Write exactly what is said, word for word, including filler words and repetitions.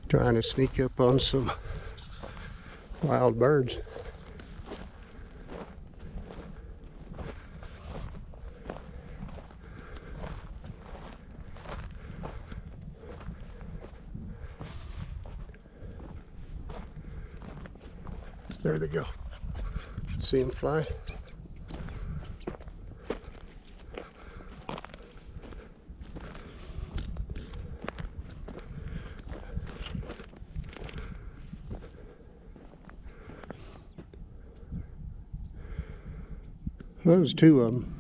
Trying to sneak up on some wild birds. There they go. See them fly? Those two of them.